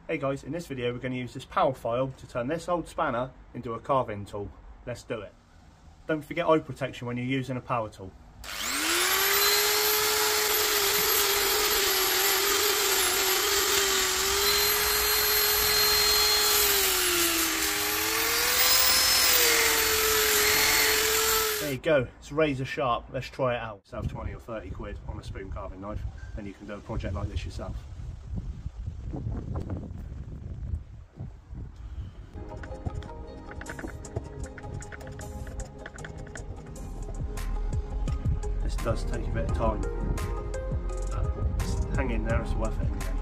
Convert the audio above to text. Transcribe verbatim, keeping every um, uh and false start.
Hey guys, in this video we're going to use this power file to turn this old spanner into a carving tool. Let's do it. Don't forget eye protection when you're using a power tool. There you go, it's razor sharp. Let's try it out. Save twenty or thirty quid on a spoon carving knife, then you can do a project like this yourself. This does take a bit of time, but hang in there, it's worth it in the end.